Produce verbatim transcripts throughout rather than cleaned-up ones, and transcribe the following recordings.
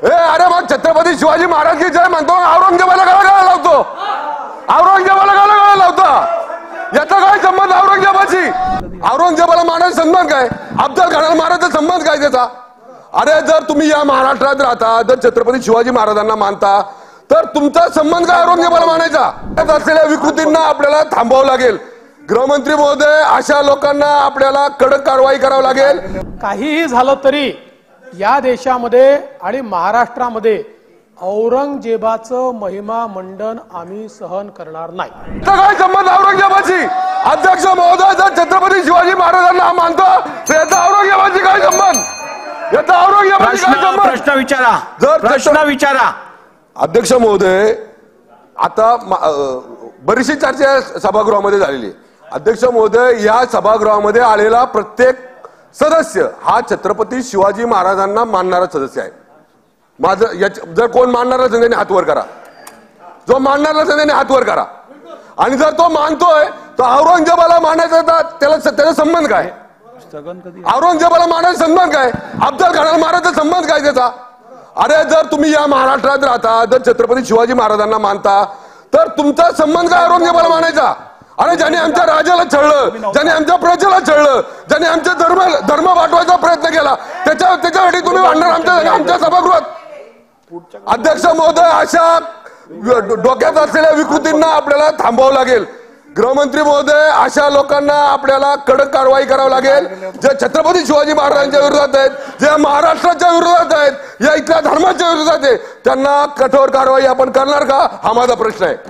ए अरे मग छत्रपती शिवाजी महाराज की जय म्हणतो, औरंगजेबाला गळा गळा लावतो, औरंगजेबाला गळा गळा लावतो। याचा काय संबंध औरंगजेबाची? औरंगजेबाला मानायचा संबंध काय? अफजल खानाला मारायचा संबंध काय त्याचा? अरे जर तुम्ही या महाराष्ट्रात राहता, जर छत्रपती शिवाजी महाराजांना मानता, तर तुमचा संबंध काय औरंगजेबाला मानायचा? असलेल्या विकृतींना आपल्याला थांबवावं लागेल। गृहमंत्री महोदय, अशा लोकांना आपल्याला कडक कारवाई करावी लागेल। काहीही झालं तरी या देशामध्ये आणि महाराष्ट्रामध्ये औरंगजेबाचं महिमा मंडन आम्ही सहन करणार नाही। काय संबंध औरंगजेबाची? अध्यक्ष महोदय, जर छत्रपती शिवाजी महाराजांना मानतो, तर याचा औरंगजेबाची काय संबंध? याचा औरंगजेबाची काय संबंध? प्रश्न विचारा, जर प्रश्न विचारा। अध्यक्ष महोदय, आता बरीचशी चर्चा सभागृहामध्ये झालेली आहे। अध्यक्ष महोदय, या सभागृहामध्ये आलेला प्रत्येक सदस्य हा छत्रपती शिवाजी महाराजांना मानणारा सदस्य आहे। माझं जर कोण मानणारा असेल त्याने हात वर करा, जो मानणारा असेल त्याने हात वर करा। आणि जर तो मानतोय तर औरंगजेबाला मानायचा, त्याला त्याचा संबंध काय? औरंगजेबाला मानायचा संबंध काय? अफजल खानाला मारायचा संबंध काय त्याचा? अरे जर तुम्ही या महाराष्ट्रात राहता, जर छत्रपती शिवाजी महाराजांना मानता, तर तुमचा संबंध काय औरंगजेबाला मानायचा? अरे ज्याने आमच्या राजाला छळलं, ज्याने आमच्या प्रजेला छळलं, ज्याने आमच्या धर्म धर्म वाटवायचा प्रयत्न केला, त्याच्या त्याच्यासाठी तुम्ही भांडणार आमच्या आमच्या सभागृहात? अध्यक्ष महोदय, अशा डोक्यात असलेल्या विकृतींना आपल्याला थांबवावं लागेल। गृहमंत्री महोदय, अशा लोकांना आपल्याला कडक कारवाई करावी लागेल, जे छत्रपती शिवाजी महाराजांच्या विरोधात आहेत, जे महाराष्ट्राच्या विरोधात आहेत, या इथल्या धर्माच्या विरोधात आहेत, त्यांना कठोर कारवाई आपण करणार का, हा माझा प्रश्न आहे।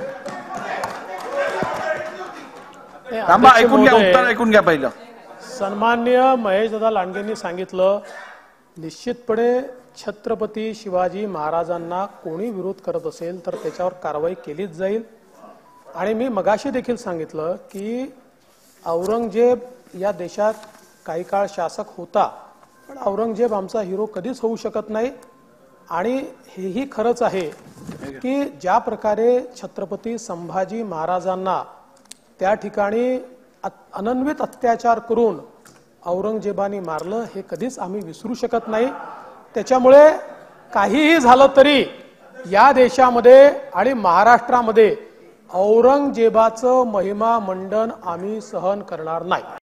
थांबा, ऐकून घ्या, उत्तर ऐकून घ्या पहिलं। सन्माननीय महेशदादा लांडगेंनी सांगितलं, निश्चितपणे छत्रपती शिवाजी महाराजांना कोणी विरोध करत असेल तर त्याच्यावर कारवाई केलीच जाईल। आणि मी मगाशी देखील सांगितलं की औरंगजेब या देशात काही काळ शासक होता, पण औरंगजेब आमचा हिरो कधीच होऊ शकत नाही। आणि हेही खरंच आहे की ज्या प्रकारे छत्रपती संभाजी महाराजांना त्या ठिकाणी अनन्वित अत्याचार करून औरंगजेबाने मारलं, हे कधीच आम्ही विसरू शकत नाही। त्याच्यामुळे काहीही झालं तरी या देशामध्ये आणि महाराष्ट्रामध्ये औरंगजेबाचं महिमा मंडन आम्ही सहन करणार नाही।